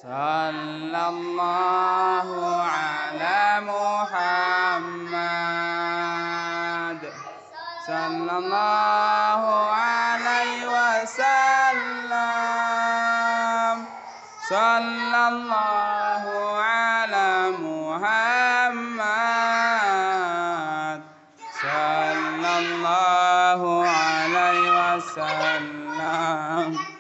Sallallahu ala Muhammad. Sallallahu alaihi wasallam. Sallallahu ala Muhammad. Sallallahu alaihi wasallam.